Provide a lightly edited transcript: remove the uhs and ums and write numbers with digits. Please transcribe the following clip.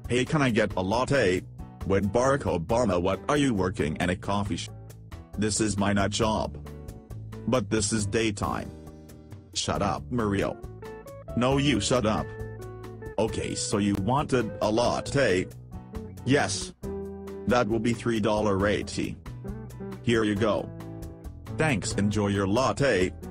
Hey, can I get a latte? With Barack Obama, what are you working in a coffee shop? This is my night job. But this is daytime. Shut up, Mario. No, you shut up. Okay, so you wanted a latte? Yes. That will be $3.80. Here you go. Thanks, enjoy your latte.